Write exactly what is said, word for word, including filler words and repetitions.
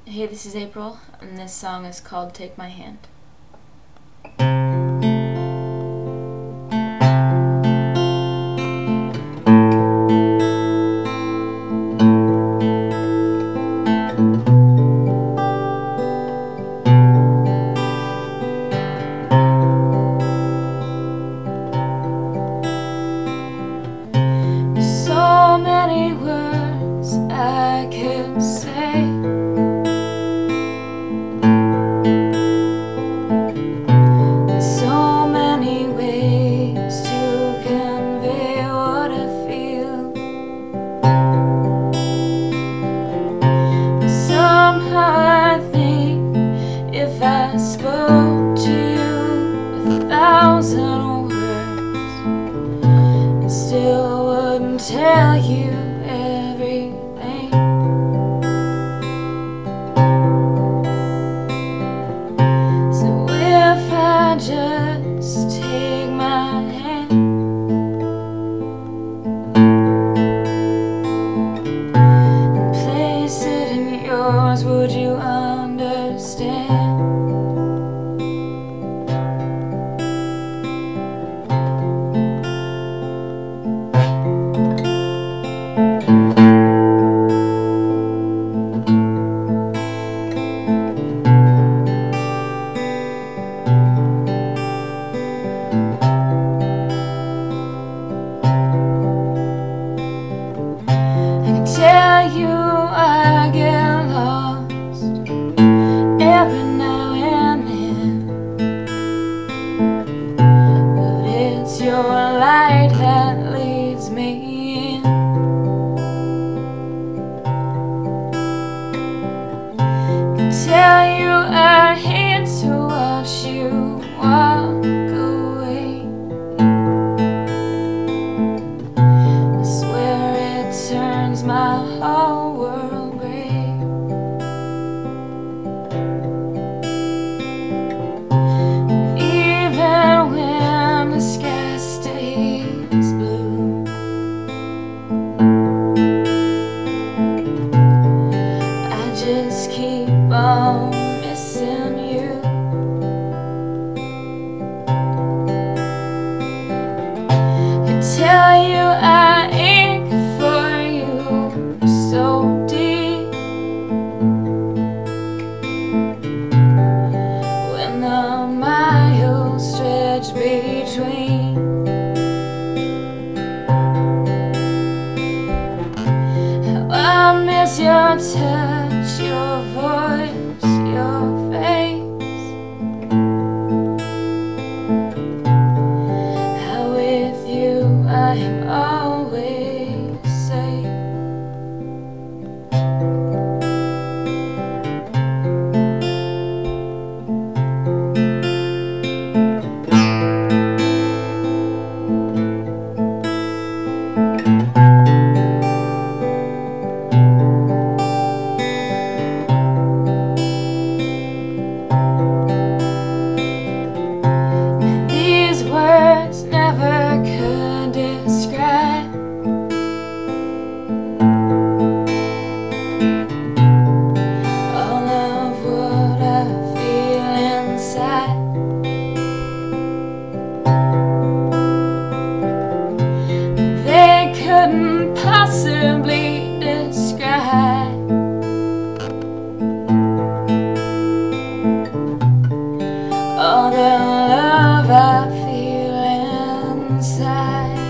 Hey, this is April, and this song is called Take My Hand. So many words I could say, so many ways to convey what I feel. Somehow I think if I spoke to you a thousand words, I still wouldn't tell you everything. So if I just take my hand and place it in yours, would you understand? Tell you I get lost every now and then, but it's your light that leads me in. Tell you I hate to watch you walk away. I swear it turns my whole world gray. Even when the sky stays blue, I just keep on missing you. I tell you I ache for you so deep, when the miles stretch between. How I miss your touch, your voice, your face. How with you I am always safe. These words never could describe all of what I feel inside. They couldn't possibly describe all the love I feel inside.